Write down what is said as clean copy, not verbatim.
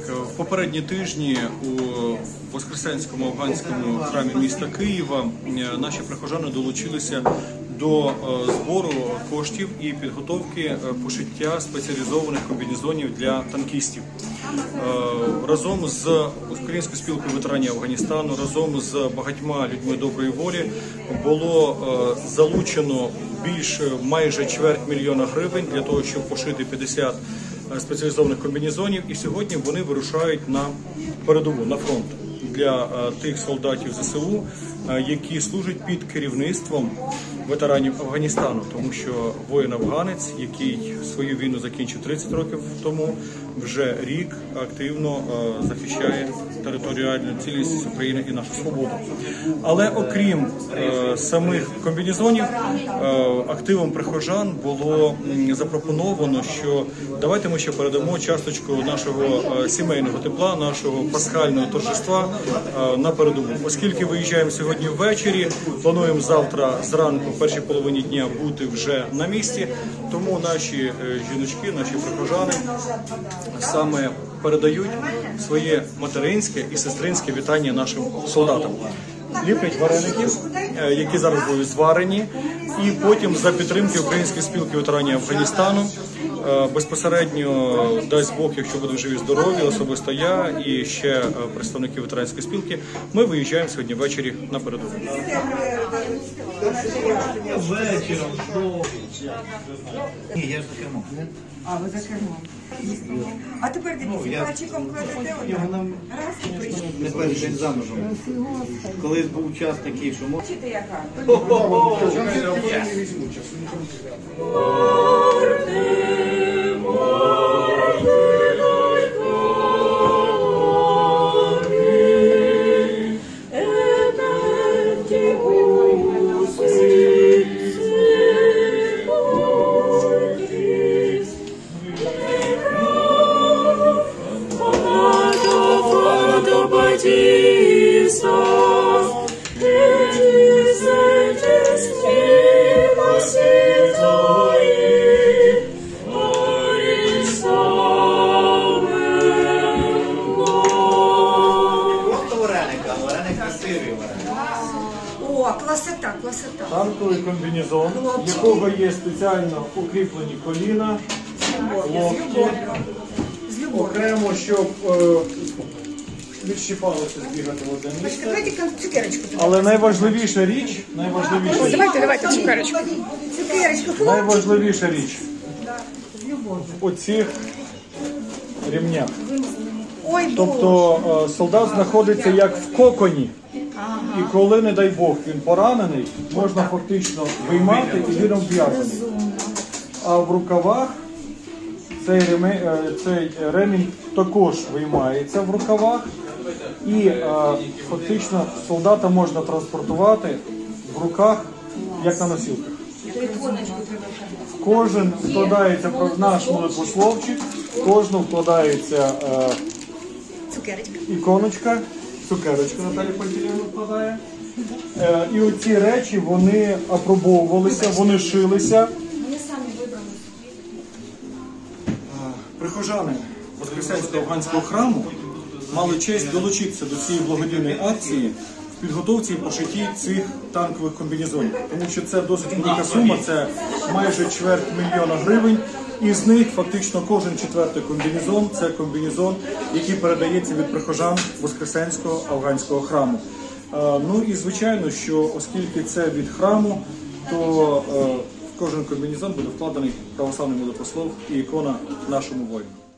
В попередні тижні у Воскресенському афганському храмі міста Києва наші прихожани долучилися до збору коштів і підготовки пошиття спеціалізованих комбінезонів для танкістів. Разом з Українською спілкою ветеранів Афганістану, разом з багатьма людьми доброї волі було залучено майже чверть мільйона гривень для того, щоб пошити 50 спеціалізованих комбінезонів, і сьогодні вони вирушають на передову, на фронт для тих солдатів ЗСУ, які служать під керівництвом ветеранів Афганістану, тому що воїн-афганець, який свою війну закінчив 30 років тому, вже рік активно захищає територіальну цілісність України і нашу свободу. Але окрім самих комбінезонів, активом прихожан було запропоновано, що давайте ми ще передамо часточку нашого сімейного тепла, нашого пасхального торжества на передову. Оскільки виїжджаємо сьогодні ввечері, плануємо завтра зранку, в першій половині дня, бути вже на місці, тому наші жіночки, наші прихожани саме передають своє материнське і сестринське вітання нашим солдатам. Ліплять вареників, які зараз будуть зварені, і потім за підтримки Української спілки ветеранів Афганістану безпосередньо, дасть Бог, якщо будемо живі, здорові, особисто я і ще представники ветеранської спілки, ми виїжджаємо сьогодні ввечері на передову. Вечором. Ні, я ж за кермом. А, ви за кермом. А тепер дивіться, пальчиком кладете отак. Раз і прийшли. Не перший день замужем. Колись був час такий, що можна. Бачите, яка? О, класота, класота. Танковий комбінезон, в якого є спеціально укріплені коліна, локті, окремо, щоб відщипалося збігати в одне місце. Давайте цукерочку. Але найважливіша річ, Давайте цукерочку. Цукерочку. найважливіша річ у цих ремнях. Ой, Тобто солдат знаходиться як в коконі, і коли, не дай Бог, він поранений, можна фактично виймати і він обв'язаний. А в рукавах цей ремінь також виймається в рукавах, і фактично солдата можна транспортувати в руках, як на носілках. Кожен вкладається в наш молитвословчик, кожному вкладається іконочка, цукерочка Наталя Пантелеївна вкладає. І оці речі, вони апробовувалися, вони шилися. Прихожани Воскресенського афганського храму мали честь долучитися до цієї благодійної акції в підготовці і пошитті цих танкових комбінезонів. Тому що це досить велика сума, це майже чверть мільйона гривень. І з них фактично кожен четвертий комбінезон – це комбінезон, який передається від прихожан Воскресенського афганського храму. Ну і звичайно, що оскільки це від храму, то в кожен комбінезон буде вкладений православний молитвослов і ікона нашому воїну.